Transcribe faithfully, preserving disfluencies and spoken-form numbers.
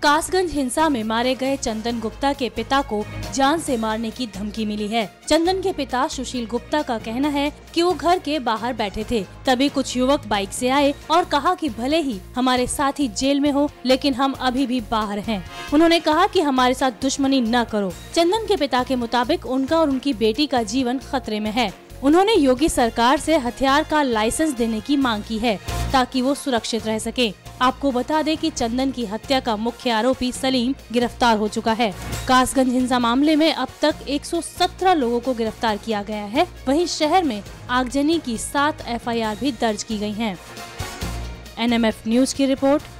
कासगंज हिंसा में मारे गए चंदन गुप्ता के पिता को जान से मारने की धमकी मिली है। चंदन के पिता सुशील गुप्ता का कहना है कि वो घर के बाहर बैठे थे, तभी कुछ युवक बाइक से आए और कहा कि भले ही हमारे साथी जेल में हो, लेकिन हम अभी भी बाहर हैं। उन्होंने कहा कि हमारे साथ दुश्मनी न करो। चंदन के पिता के मुताबिक उनका और उनकी बेटी का जीवन खतरे में है। उन्होंने योगी सरकार से हथियार का लाइसेंस देने की मांग की है ताकि वो सुरक्षित रह सके। आपको बता दें कि चंदन की हत्या का मुख्य आरोपी सलीम गिरफ्तार हो चुका है। कासगंज हिंसा मामले में अब तक एक सौ सत्रह लोगों को गिरफ्तार किया गया है। वहीं शहर में आगजनी की सात एफ आई आर भी दर्ज की गई हैं। एन एम एफ न्यूज की रिपोर्ट।